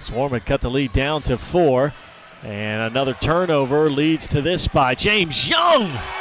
Swarm had cut the lead down to 4. And another turnover leads to this by James Young.